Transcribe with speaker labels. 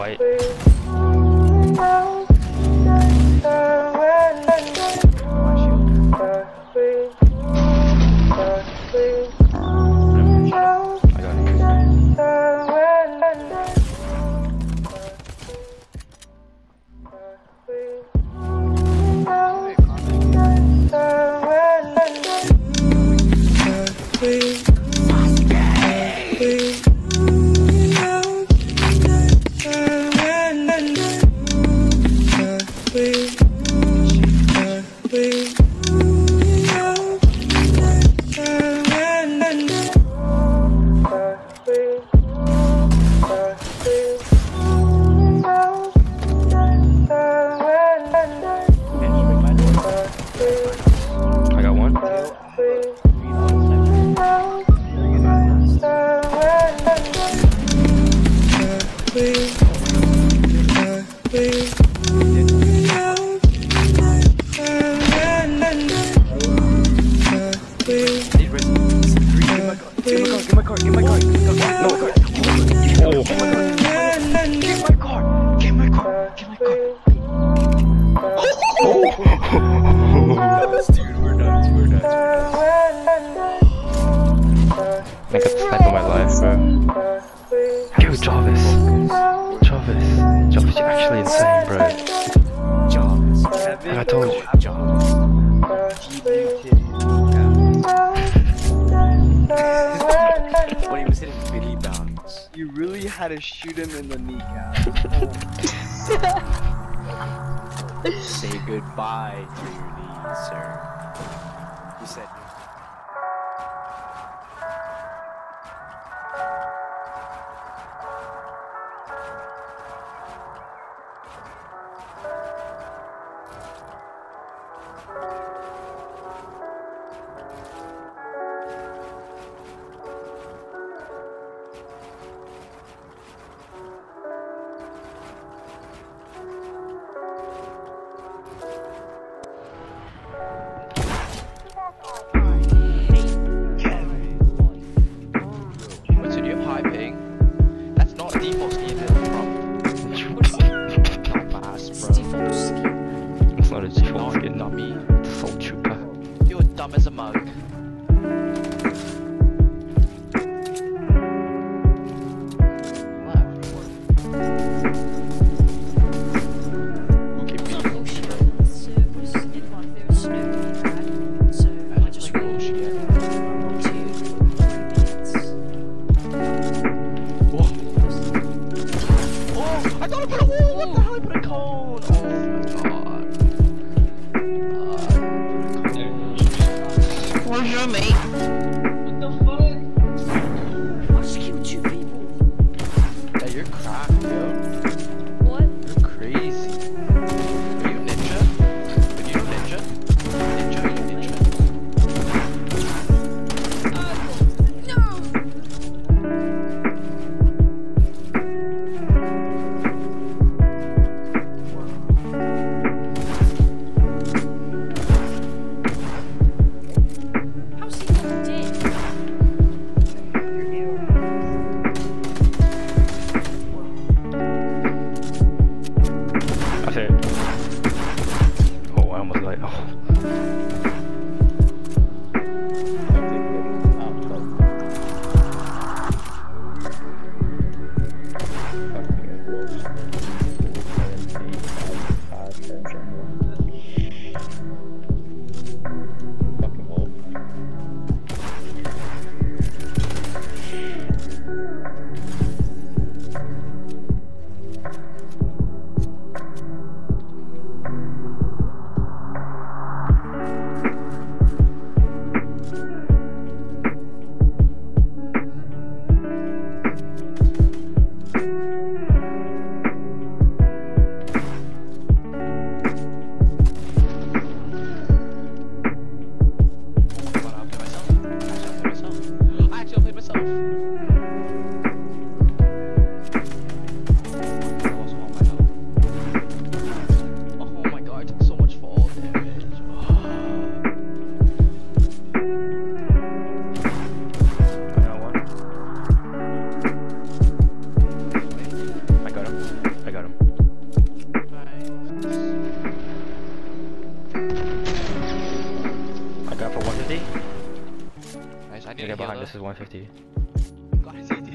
Speaker 1: white. I got the snipe of my life, bro. Yo, Jarvis, you're actually insane, bro.
Speaker 2: Jarvis,
Speaker 1: And I told you.
Speaker 2: When he was hitting bitty bounce, you really had to shoot him in the kneecap. Say goodbye to your knees, sir. You said.
Speaker 3: That's not a default scheme, it's
Speaker 1: It's not a default skin.
Speaker 3: dummy.
Speaker 1: It's a Soul Trooper.
Speaker 3: You're dumb as a mug. I thought I put a wall! What the hell? I put a cone! Oh my god.
Speaker 4: Where's your mate?
Speaker 3: What the fuck?
Speaker 4: I just killed 2 people.
Speaker 3: Yeah, you're cracked, yo.
Speaker 4: What?
Speaker 3: You're crazy. Are you ninja? Are you ninja? Ninja, are you ninja?
Speaker 4: No!
Speaker 1: Got for 150.
Speaker 3: Nice, I need
Speaker 1: You
Speaker 3: to
Speaker 1: get
Speaker 3: heal
Speaker 1: behind.
Speaker 3: though.
Speaker 1: This is 150.
Speaker 3: God, is he